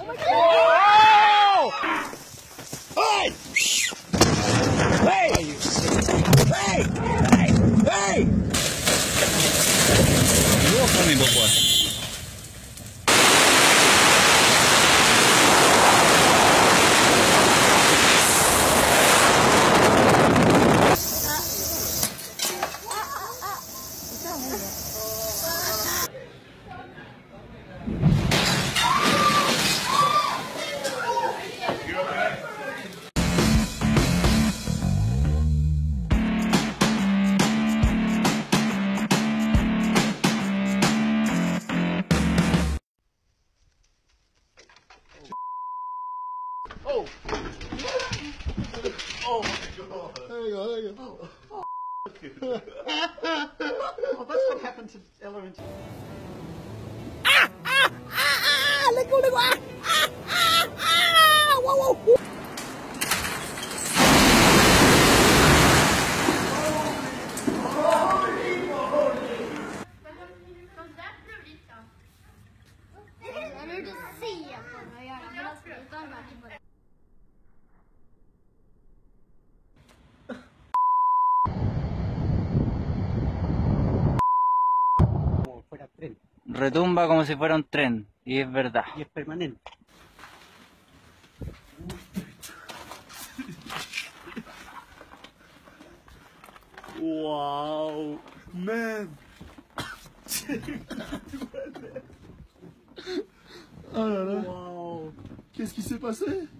my God! Hey! Hey! Hey! Hey! Hey! You're funny, but what? Oh! Oh my God! There you go, there you go. Oh, oh, that's what happened to Ella and... Let go, let go! Whoa, whoa! Fuera tren. Retumba como si fuera un tren, y es verdad. Y es permanente. Wow, man. Oh là là. Wow. Qu'est-ce qui s'est passé?